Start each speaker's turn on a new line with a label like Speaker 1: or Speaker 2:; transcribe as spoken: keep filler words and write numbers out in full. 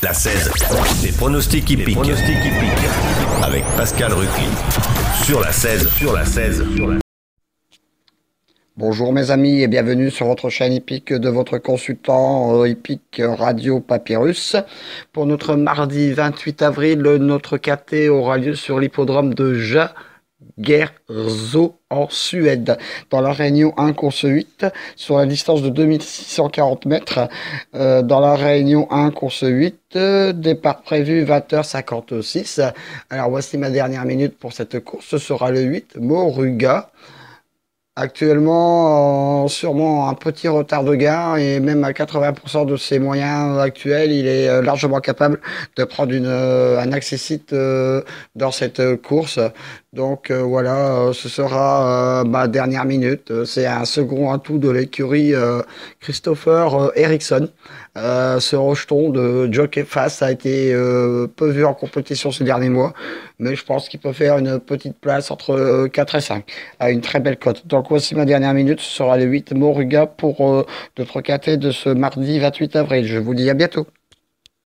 Speaker 1: La seize. Les pronostics hippiques. Pronostics hippiques. Avec Pascal Ruquier. Sur la seize. Sur la seize. Sur la...
Speaker 2: Bonjour mes amis et bienvenue sur votre chaîne hippique de votre consultant hippique Radio Papyrus. Pour notre mardi vingt-huit avril, notre K T aura lieu sur l'hippodrome de Jägersro en Suède. Dans la réunion un, course huit, sur la distance de deux mille six cent quarante mètres. Euh, dans la réunion un, course huit, euh, départ prévu vingt heures cinquante-six. Alors voici ma dernière minute pour cette course, ce sera le huit, Moruga. Actuellement, euh, sûrement un petit retard de gain et même à quatre-vingts pour cent de ses moyens actuels, il est euh, largement capable de prendre une, euh, un accessite euh, dans cette euh, course. Donc euh, voilà, euh, ce sera euh, ma dernière minute. C'est un second atout de l'écurie euh, Christopher euh, Eriksson. Euh, ce rejeton de Jockey Fast a été euh, peu vu en compétition ces derniers mois, mais je pense qu'il peut faire une petite place entre euh, quatre et cinq, à une très belle cote. Donc voici ma dernière minute, ce sera le huit Moruga pour euh, notre K T de ce mardi vingt-huit avril. Je vous dis à bientôt.